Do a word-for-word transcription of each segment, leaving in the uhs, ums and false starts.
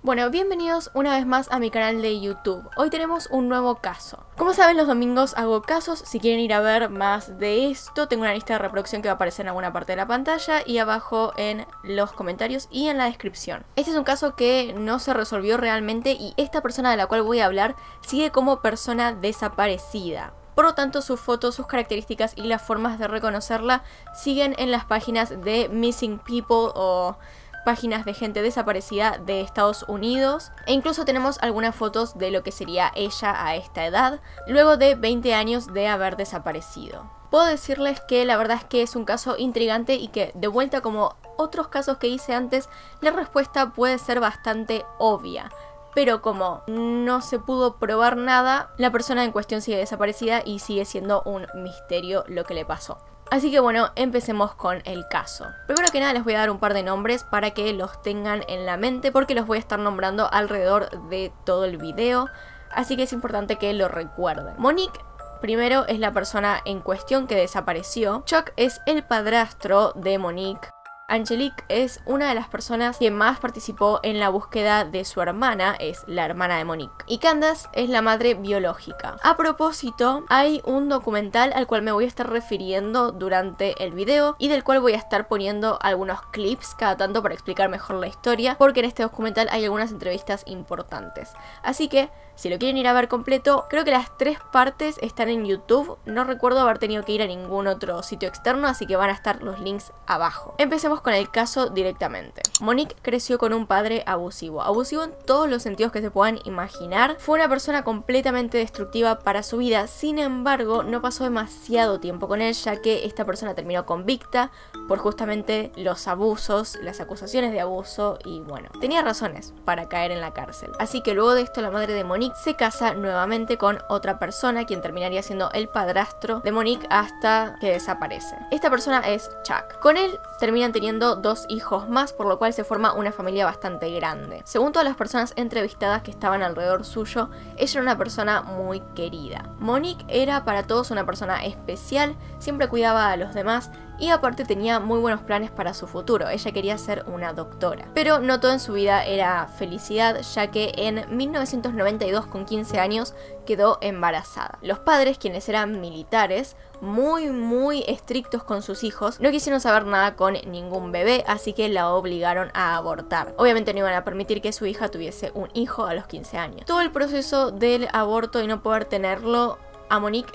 Bueno, bienvenidos una vez más a mi canal de YouTube. Hoy tenemos un nuevo caso. Como saben, los domingos hago casos. Si quieren ir a ver más de esto, tengo una lista de reproducción que va a aparecer en alguna parte de la pantalla y abajo en los comentarios y en la descripción. Este es un caso que no se resolvió realmente y esta persona de la cual voy a hablar sigue como persona desaparecida. Por lo tanto, sus fotos, sus características y las formas de reconocerla siguen en las páginas de Missing People o páginas de gente desaparecida de Estados Unidos, e incluso tenemos algunas fotos de lo que sería ella a esta edad, luego de veinte años de haber desaparecido. Puedo decirles que la verdad es que es un caso intrigante y que, de vuelta como otros casos que hice antes, la respuesta puede ser bastante obvia. Pero como no se pudo probar nada, la persona en cuestión sigue desaparecida y sigue siendo un misterio lo que le pasó. Así que bueno, empecemos con el caso. Primero que nada les voy a dar un par de nombres para que los tengan en la mente, porque los voy a estar nombrando alrededor de todo el video, así que es importante que lo recuerden. Monique, primero, es la persona en cuestión que desapareció. Chuck es el padrastro de Monique. Angelique es una de las personas que más participó en la búsqueda de su hermana, es la hermana de Monique. Y Candace es la madre biológica. A propósito, hay un documental al cual me voy a estar refiriendo durante el video y del cual voy a estar poniendo algunos clips cada tanto para explicar mejor la historia, porque en este documental hay algunas entrevistas importantes. Así que, si lo quieren ir a ver completo, creo que las tres partes están en YouTube. No recuerdo haber tenido que ir a ningún otro sitio externo, así que van a estar los links abajo. Empecemos con el caso directamente. Monique creció con un padre abusivo. Abusivo en todos los sentidos que se puedan imaginar. Fue una persona completamente destructiva para su vida. Sin embargo, no pasó demasiado tiempo con él, ya que esta persona terminó convicta por justamente los abusos, las acusaciones de abuso y bueno, tenía razones para caer en la cárcel. Así que luego de esto la madre de Monique se casa nuevamente con otra persona, quien terminaría siendo el padrastro de Monique hasta que desaparece. Esta persona es Chuck. Con él terminan teniendo dos hijos más, por lo cual se forma una familia bastante grande. Según todas las personas entrevistadas que estaban alrededor suyo, ella era una persona muy querida. Monique era para todos una persona especial, siempre cuidaba a los demás y aparte tenía muy buenos planes para su futuro. Ella quería ser una doctora. Pero no todo en su vida era felicidad, ya que en mil novecientos noventa y dos, con quince años, quedó embarazada. Los padres, quienes eran militares, muy muy estrictos con sus hijos, no quisieron saber nada con ningún bebé, así que la obligaron a abortar. Obviamente no iban a permitir que su hija tuviese un hijo a los quince años. Todo el proceso del aborto y no poder tenerlo a Monique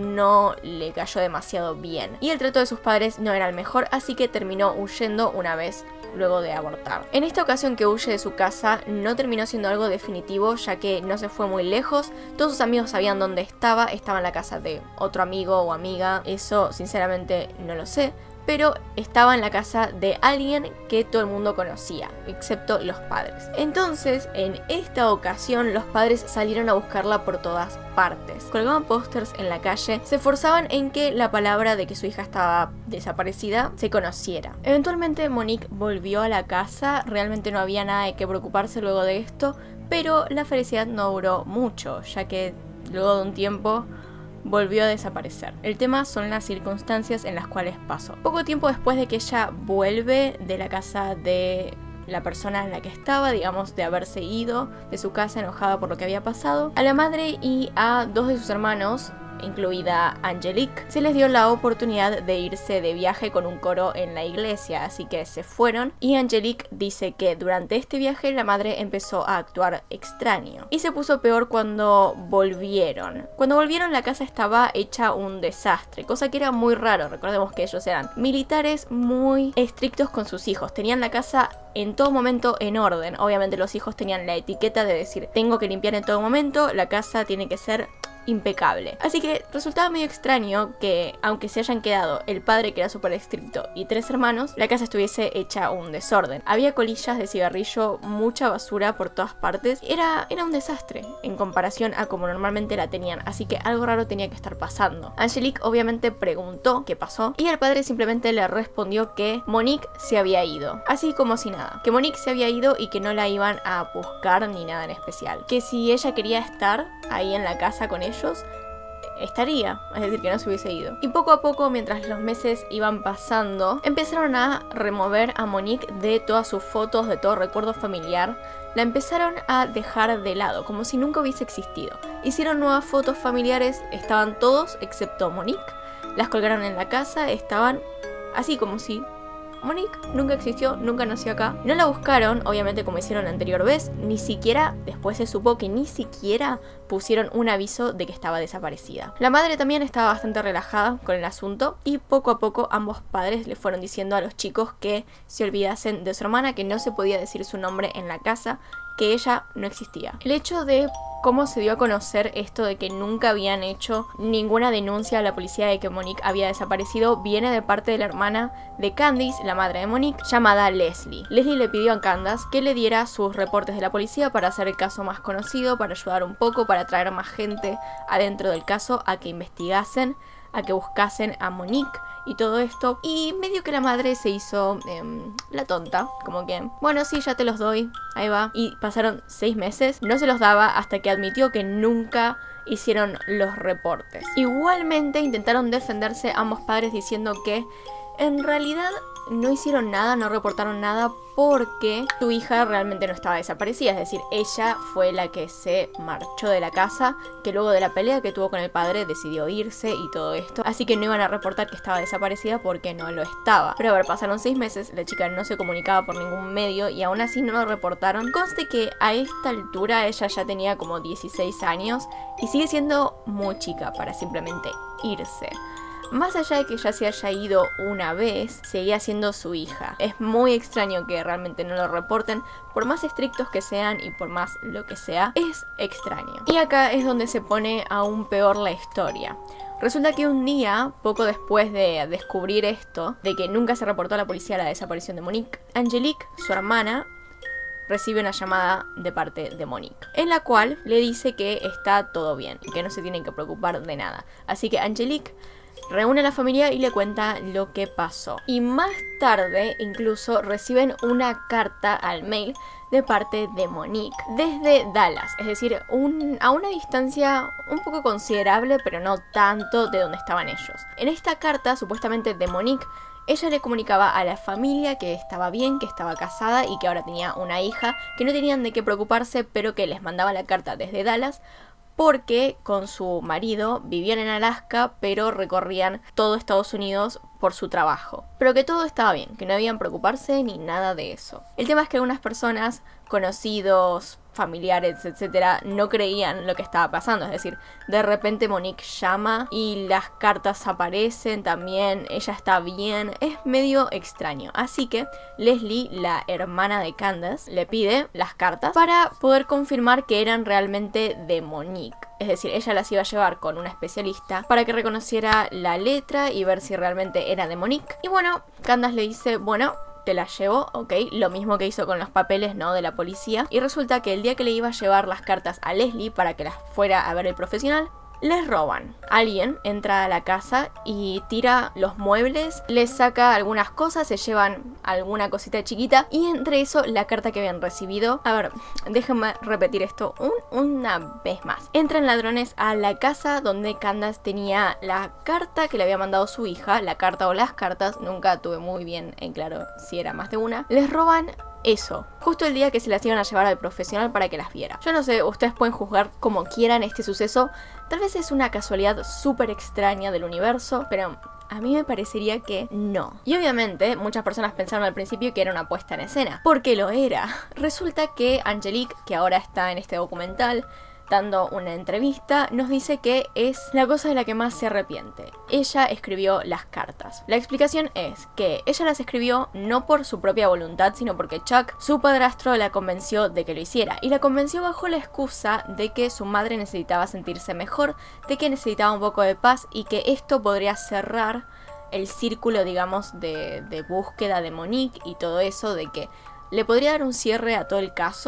no le cayó demasiado bien y el trato de sus padres no era el mejor, así que terminó huyendo una vez luego de abortar. En esta ocasión que huye de su casa no terminó siendo algo definitivo, ya que no se fue muy lejos. Todos sus amigos sabían dónde estaba, estaba en la casa de otro amigo o amiga, eso sinceramente no lo sé, pero estaba en la casa de alguien que todo el mundo conocía, excepto los padres. Entonces, en esta ocasión, los padres salieron a buscarla por todas partes. Colgaban pósters en la calle, se esforzaban en que la palabra de que su hija estaba desaparecida se conociera. Eventualmente, Monique volvió a la casa, realmente no había nada de qué preocuparse luego de esto, pero la felicidad no duró mucho, ya que luego de un tiempo volvió a desaparecer. El tema son las circunstancias en las cuales pasó. Poco tiempo después de que ella vuelve de la casa de la persona en la que estaba, digamos, de haberse ido de su casa enojada por lo que había pasado, a la madre y a dos de sus hermanos, incluida Angelique, se les dio la oportunidad de irse de viaje con un coro en la iglesia, así que se fueron y Angelique dice que durante este viaje la madre empezó a actuar extraño y se puso peor cuando volvieron. Cuando volvieron la casa estaba hecha un desastre, cosa que era muy raro. Recordemos que ellos eran militares muy estrictos con sus hijos, tenían la casa en todo momento en orden. Obviamente los hijos tenían la etiqueta de decir tengo que limpiar en todo momento, la casa tiene que ser impecable. Así que resultaba medio extraño que, aunque se hayan quedado el padre que era súper estricto y tres hermanos, la casa estuviese hecha un desorden. Había colillas de cigarrillo, mucha basura por todas partes. Era, era un desastre en comparación a como normalmente la tenían, así que algo raro tenía que estar pasando. Angelique obviamente preguntó qué pasó y el padre simplemente le respondió que Monique se había ido, así como si nada, que Monique se había ido y que no la iban a buscar ni nada en especial, que si ella quería estar ahí en la casa con ellos, estaría, es decir, que no se hubiese ido. Y poco a poco, mientras los meses iban pasando, empezaron a remover a Monique de todas sus fotos, de todo recuerdo familiar. La empezaron a dejar de lado, como si nunca hubiese existido. Hicieron nuevas fotos familiares, estaban todos excepto Monique. Las colgaron en la casa, estaban así como si Monique nunca existió, nunca nació acá. No la buscaron, obviamente como hicieron la anterior vez, ni siquiera, después se supo que ni siquiera pusieron un aviso de que estaba desaparecida. La madre también estaba bastante relajada con el asunto y poco a poco ambos padres le fueron diciendo a los chicos que se olvidasen de su hermana, que no se podía decir su nombre en la casa, que ella no existía. El hecho de cómo se dio a conocer esto de que nunca habían hecho ninguna denuncia a la policía de que Monique había desaparecido viene de parte de la hermana de Candice, la madre de Monique, llamada Leslie. Leslie le pidió a Candace que le diera sus reportes de la policía para hacer el caso más conocido, para ayudar un poco, para traer más gente adentro del caso a que investigasen, a que buscasen a Monique y todo esto. Y medio que la madre se hizo eh, la tonta, como que, bueno, sí, ya te los doy, ahí va. Y pasaron seis meses, no se los daba hasta que admitió que nunca hicieron los reportes. Igualmente intentaron defenderse ambos padres diciendo que en realidad no hicieron nada, no reportaron nada porque su hija realmente no estaba desaparecida, es decir, ella fue la que se marchó de la casa, que luego de la pelea que tuvo con el padre decidió irse y todo esto, así que no iban a reportar que estaba desaparecida porque no lo estaba. Pero a ver, pasaron seis meses, la chica no se comunicaba por ningún medio y aún así no lo reportaron. Conste que a esta altura ella ya tenía como dieciséis años y sigue siendo muy chica para simplemente irse. Más allá de que ya se haya ido una vez, seguía siendo su hija. Es muy extraño que realmente no lo reporten, por más estrictos que sean y por más lo que sea, es extraño. Y acá es donde se pone aún peor la historia. Resulta que un día, poco después de descubrir esto, de que nunca se reportó a la policía la desaparición de Monique, Angelique, su hermana, recibe una llamada de parte de Monique, en la cual le dice que está todo bien y que no se tienen que preocupar de nada. Así que Angelique reúne a la familia y le cuenta lo que pasó. Y más tarde incluso reciben una carta al mail de parte de Monique desde Dallas, es decir, un, a una distancia un poco considerable, pero no tanto de donde estaban ellos. En esta carta, supuestamente de Monique, ella le comunicaba a la familia que estaba bien, que estaba casada y que ahora tenía una hija, que no tenían de qué preocuparse, pero que les mandaba la carta desde Dallas porque con su marido vivían en Alaska, pero recorrían todo Estados Unidos por su trabajo. Pero que todo estaba bien, que no debían preocuparse ni nada de eso. El tema es que algunas personas, conocidos, familiares, etcétera, no creían lo que estaba pasando. Es decir, de repente Monique llama y las cartas aparecen también, ella está bien, es medio extraño. Así que Leslie, la hermana de Candace, le pide las cartas para poder confirmar que eran realmente de Monique. Es decir, ella las iba a llevar con una especialista para que reconociera la letra y ver si realmente era de Monique. Y bueno, Candace le dice, bueno, te la llevo, ok, lo mismo que hizo con los papeles, ¿no?, de la policía. Y resulta que el día que le iba a llevar las cartas a Leslie para que las fuera a ver el profesional, les roban. Alguien entra a la casa y tira los muebles, les saca algunas cosas, se llevan alguna cosita chiquita y entre eso la carta que habían recibido. A ver, déjenme repetir esto un, una vez más. Entran ladrones a la casa donde Candace tenía la carta que le había mandado su hija, la carta o las cartas, nunca tuve muy bien en claro si era más de una. Les roban eso, justo el día que se las iban a llevar al profesional para que las viera. Yo no sé, ustedes pueden juzgar como quieran este suceso. Tal vez es una casualidad súper extraña del universo, pero a mí me parecería que no. Y obviamente muchas personas pensaron al principio que era una puesta en escena, porque lo era. Resulta que Angelique, que ahora está en este documental dando una entrevista, nos dice que es la cosa de la que más se arrepiente. Ella escribió las cartas. La explicación es que ella las escribió no por su propia voluntad, sino porque Chuck, su padrastro, la convenció de que lo hiciera. Y la convenció bajo la excusa de que su madre necesitaba sentirse mejor, de que necesitaba un poco de paz y que esto podría cerrar el círculo, digamos, de, de búsqueda de Monique y todo eso, de que le podría dar un cierre a todo el caso,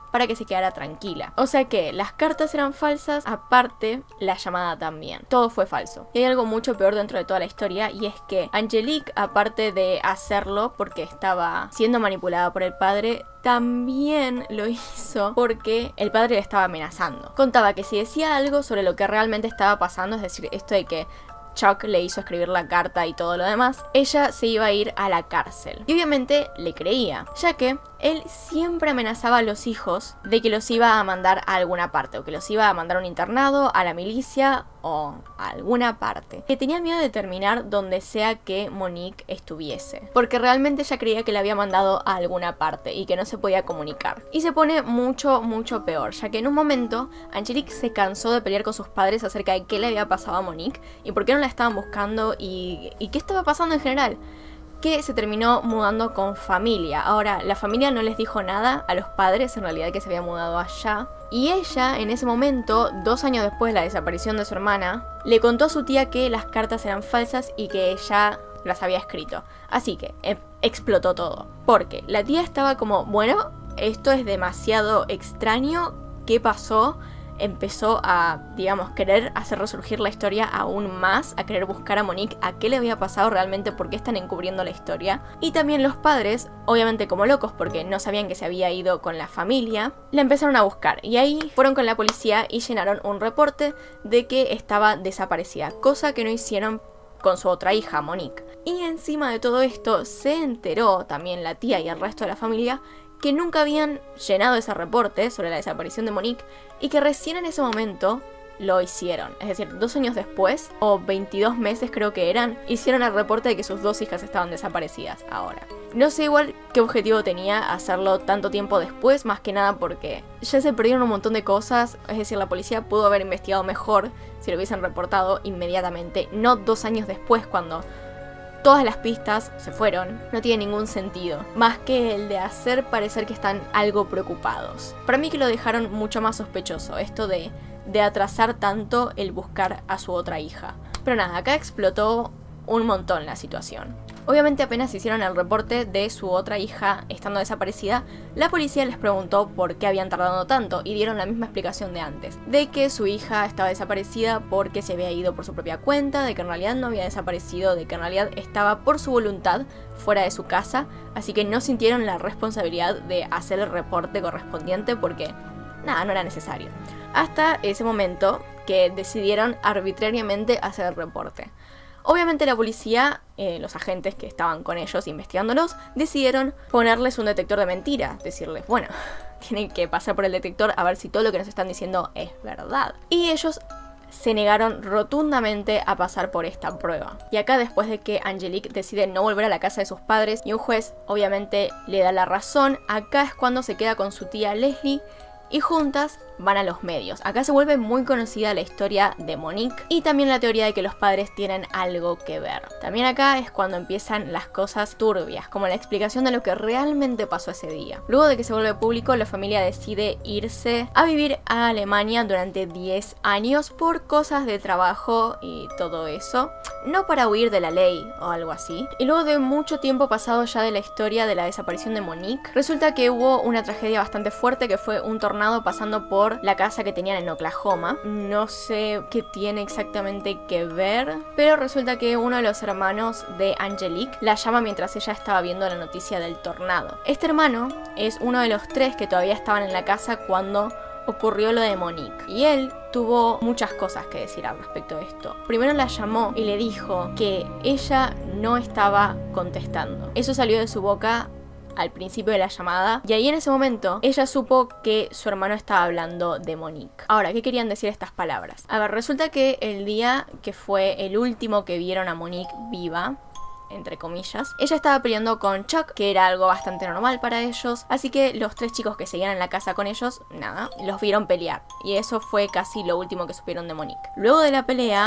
para que se quedara tranquila. O sea que las cartas eran falsas, aparte la llamada también. Todo fue falso. Y hay algo mucho peor dentro de toda la historia, y es que Angelique, aparte de hacerlo porque estaba siendo manipulada por el padre, también lo hizo porque el padre le estaba amenazando. Contaba que si decía algo sobre lo que realmente estaba pasando, es decir, esto de que Chuck le hizo escribir la carta y todo lo demás, ella se iba a ir a la cárcel. Y obviamente le creía, ya que él siempre amenazaba a los hijos de que los iba a mandar a alguna parte, o que los iba a mandar a un internado, a la milicia o a alguna parte. Que tenía miedo de terminar donde sea que Monique estuviese, porque realmente ella creía que la había mandado a alguna parte y que no se podía comunicar. Y se pone mucho, mucho peor, ya que en un momento Angelique se cansó de pelear con sus padres acerca de qué le había pasado a Monique y por qué no la estaban buscando y, y qué estaba pasando en general. Que se terminó mudando con familia. Ahora, la familia no les dijo nada a los padres, en realidad, que se había mudado allá. Y ella, en ese momento, dos años después de la desaparición de su hermana, le contó a su tía que las cartas eran falsas y que ella las había escrito. Así que eh, explotó todo. Porque la tía estaba como, bueno, esto es demasiado extraño, ¿qué pasó? Empezó a, digamos, querer hacer resurgir la historia aún más, a querer buscar a Monique, a qué le había pasado realmente, por qué están encubriendo la historia. Y también los padres, obviamente como locos porque no sabían que se había ido con la familia, la empezaron a buscar. Y ahí fueron con la policía y llenaron un reporte de que estaba desaparecida, cosa que no hicieron con su otra hija, Monique. Y encima de todo esto se enteró también la tía y el resto de la familia que nunca habían llenado ese reporte sobre la desaparición de Monique y que recién en ese momento lo hicieron. Es decir, dos años después, o veintidós meses creo que eran, hicieron el reporte de que sus dos hijas estaban desaparecidas ahora. No sé igual qué objetivo tenía hacerlo tanto tiempo después, más que nada porque ya se perdieron un montón de cosas, es decir, la policía pudo haber investigado mejor si lo hubiesen reportado inmediatamente, no dos años después cuando todas las pistas se fueron. No tiene ningún sentido, más que el de hacer parecer que están algo preocupados. Para mí que lo dejaron mucho más sospechoso, esto de, de atrasar tanto el buscar a su otra hija. Pero nada, acá explotó un montón la situación. Obviamente apenas hicieron el reporte de su otra hija estando desaparecida, la policía les preguntó por qué habían tardado tanto y dieron la misma explicación de antes, de que su hija estaba desaparecida porque se había ido por su propia cuenta, de que en realidad no había desaparecido, de que en realidad estaba por su voluntad fuera de su casa, así que no sintieron la responsabilidad de hacer el reporte correspondiente porque nada, no era necesario. Hasta ese momento que decidieron arbitrariamente hacer el reporte. Obviamente la policía, eh, los agentes que estaban con ellos investigándolos, decidieron ponerles un detector de mentiras, decirles, bueno, tienen que pasar por el detector a ver si todo lo que nos están diciendo es verdad. Y ellos se negaron rotundamente a pasar por esta prueba. Y acá, después de que Angelique decide no volver a la casa de sus padres y un juez obviamente le da la razón, acá es cuando se queda con su tía Leslie y juntas van a los medios. Acá se vuelve muy conocida la historia de Monique y también la teoría de que los padres tienen algo que ver. También acá es cuando empiezan las cosas turbias, como la explicación de lo que realmente pasó ese día. Luego de que se vuelve público, la familia decide irse a vivir a Alemania durante diez años por cosas de trabajo y todo eso. No para huir de la ley o algo así. Y luego de mucho tiempo pasado ya de la historia de la desaparición de Monique, resulta que hubo una tragedia bastante fuerte que fue un tornado pasando por la casa que tenían en Oklahoma. No sé qué tiene exactamente que ver, pero resulta que uno de los hermanos de Angelique la llama mientras ella estaba viendo la noticia del tornado. Este hermano es uno de los tres que todavía estaban en la casa cuando ocurrió lo de Monique, y él tuvo muchas cosas que decir al respecto de esto. Primero la llamó y le dijo que ella no estaba contestando. Eso salió de su boca al principio de la llamada, y ahí en ese momento ella supo que su hermano estaba hablando de Monique. Ahora, ¿qué querían decir estas palabras? A ver, resulta que el día que fue el último que vieron a Monique viva, entre comillas, ella estaba peleando con Chuck, que era algo bastante normal para ellos, así que los tres chicos que seguían en la casa con ellos, nada, los vieron pelear, y eso fue casi lo último que supieron de Monique. Luego de la pelea,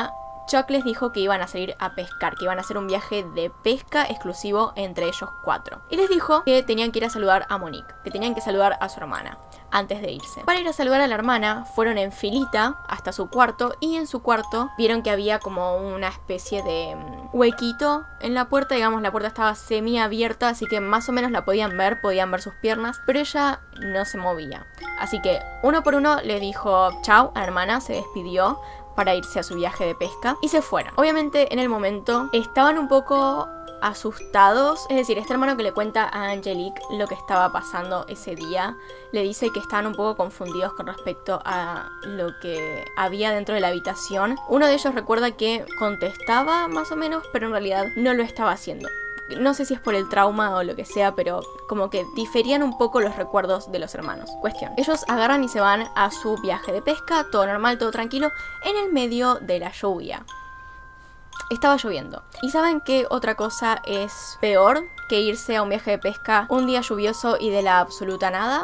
Chuck les dijo que iban a salir a pescar, que iban a hacer un viaje de pesca exclusivo entre ellos cuatro. Y les dijo que tenían que ir a saludar a Monique, que tenían que saludar a su hermana antes de irse. Para ir a saludar a la hermana, fueron en filita hasta su cuarto y en su cuarto vieron que había como una especie de um, huequito en la puerta, digamos, la puerta estaba semi abierta, así que más o menos la podían ver, podían ver sus piernas, pero ella no se movía. Así que uno por uno le dijo chao a la hermana, se despidió para irse a su viaje de pesca y se fueron. Obviamente en el momento estaban un poco asustados, es decir, este hermano que le cuenta a Angelique lo que estaba pasando ese día, le dice que estaban un poco confundidos con respecto a lo que había dentro de la habitación. Uno de ellos recuerda que contestaba más o menos, pero en realidad no lo estaba haciendo. No sé si es por el trauma o lo que sea, pero como que diferían un poco los recuerdos de los hermanos. Cuestión. Ellos agarran y se van a su viaje de pesca, todo normal, todo tranquilo, en el medio de la lluvia. Estaba lloviendo. ¿Y saben qué otra cosa es peor que irse a un viaje de pesca un día lluvioso y de la absoluta nada?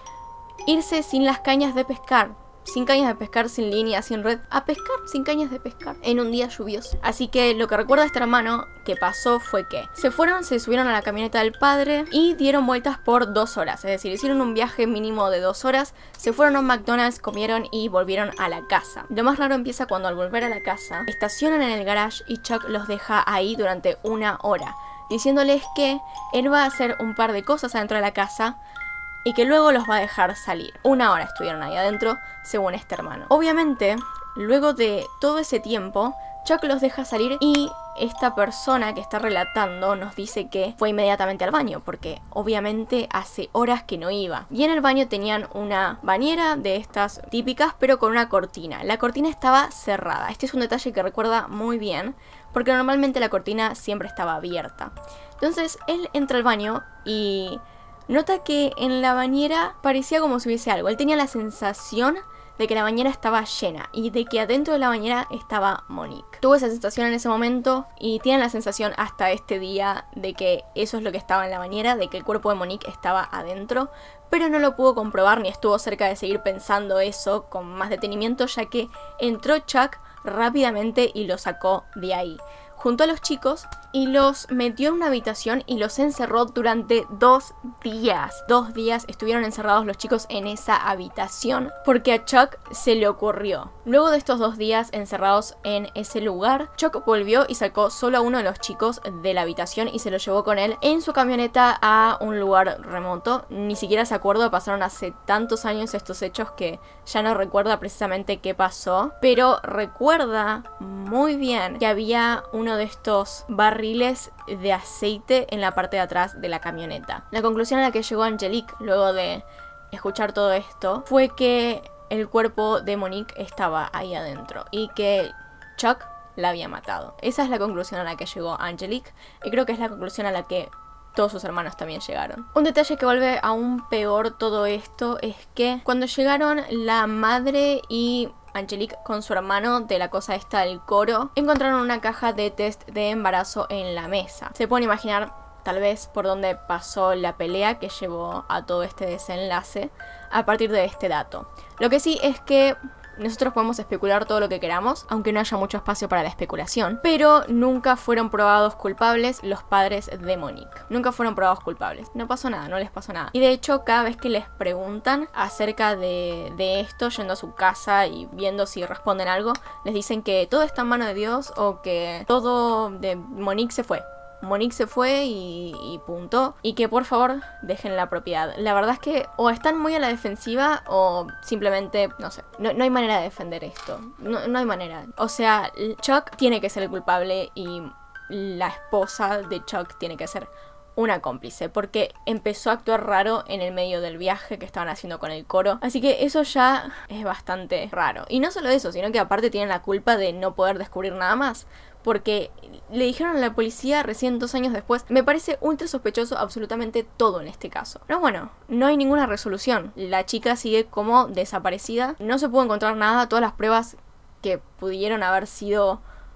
Irse sin las cañas de pescar. Sin cañas de pescar, sin línea, sin red. A pescar sin cañas de pescar en un día lluvioso. Así que lo que recuerda este hermano que pasó fue que se fueron, se subieron a la camioneta del padre y dieron vueltas por dos horas. Es decir, hicieron un viaje mínimo de dos horas, se fueron a un McDonald's, comieron y volvieron a la casa. Lo más raro empieza cuando al volver a la casa estacionan en el garage y Chuck los deja ahí durante una hora, diciéndoles que él va a hacer un par de cosas adentro de la casa y que luego los va a dejar salir. Una hora estuvieron ahí adentro, según este hermano. Obviamente, luego de todo ese tiempo, Chuck los deja salir y esta persona que está relatando nos dice que fue inmediatamente al baño, porque obviamente hace horas que no iba. Y en el baño tenían una bañera de estas típicas, pero con una cortina. La cortina estaba cerrada. Este es un detalle que recuerda muy bien, porque normalmente la cortina siempre estaba abierta. Entonces, él entra al baño y nota que en la bañera parecía como si hubiese algo. Él tenía la sensación de que la bañera estaba llena y de que adentro de la bañera estaba Monique. Tuvo esa sensación en ese momento y tiene la sensación hasta este día de que eso es lo que estaba en la bañera, de que el cuerpo de Monique estaba adentro, pero no lo pudo comprobar ni estuvo cerca de seguir pensando eso con más detenimiento, ya que entró Chuck rápidamente y lo sacó de ahí. Juntó a los chicos y los metió en una habitación y los encerró durante dos días. Dos días estuvieron encerrados los chicos en esa habitación porque a Chuck se le ocurrió. Luego de estos dos días encerrados en ese lugar, Chuck volvió y sacó solo a uno de los chicos de la habitación y se lo llevó con él en su camioneta a un lugar remoto. Ni siquiera se acuerda, pasaron hace tantos años estos hechos que ya no recuerda precisamente qué pasó, pero recuerda muy bien que había uno de estos barriles de aceite en la parte de atrás de la camioneta. La conclusión a la que llegó Angelique luego de escuchar todo esto fue que el cuerpo de Monique estaba ahí adentro y que Chuck la había matado. Esa es la conclusión a la que llegó Angelique y creo que es la conclusión a la que todos sus hermanos también llegaron. Un detalle que vuelve aún peor todo esto es que cuando llegaron la madre y Angelique con su hermano de la cosa esta del coro, encontraron una caja de test de embarazo en la mesa. Se pueden imaginar tal vez por dónde pasó la pelea que llevó a todo este desenlace a partir de este dato. Lo que sí es que nosotros podemos especular todo lo que queramos, aunque no haya mucho espacio para la especulación, pero nunca fueron probados culpables los padres de Monique. Nunca fueron probados culpables. No pasó nada, no les pasó nada. Y de hecho, cada vez que les preguntan acerca de, de esto, yendo a su casa y viendo si responden algo, les dicen que todo está en mano de Dios o que todo de Monique se fue. Monique se fue y, y punto. Y que por favor dejen la propiedad. La verdad es que o están muy a la defensiva o simplemente, no sé, no, no hay manera de defender esto. No, no hay manera. O sea, Chuck tiene que ser el culpable y la esposa de Chuck tiene que ser una cómplice, porque empezó a actuar raro en el medio del viaje que estaban haciendo con el coro. Así que eso ya es bastante raro. Y no solo eso, sino que aparte tienen la culpa de no poder descubrir nada más, porque le dijeron a la policía recién dos años después. Me parece ultra sospechoso absolutamente todo en este caso. Pero bueno, no hay ninguna resolución. La chica sigue como desaparecida. No se pudo encontrar nada. Todas las pruebas que pudieron haber sido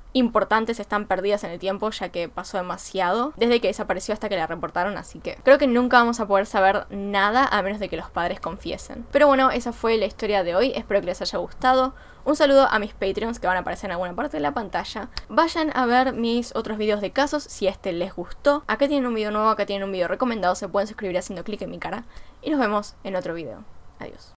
importantes están perdidas en el tiempo, ya que pasó demasiado desde que desapareció hasta que la reportaron, así que creo que nunca vamos a poder saber nada a menos de que los padres confiesen. Pero bueno, esa fue la historia de hoy, espero que les haya gustado. Un saludo a mis Patreons que van a aparecer en alguna parte de la pantalla. Vayan a ver mis otros videos de casos si este les gustó. Acá tienen un video nuevo, acá tienen un video recomendado, se pueden suscribir haciendo clic en mi cara. Y nos vemos en otro video. Adiós.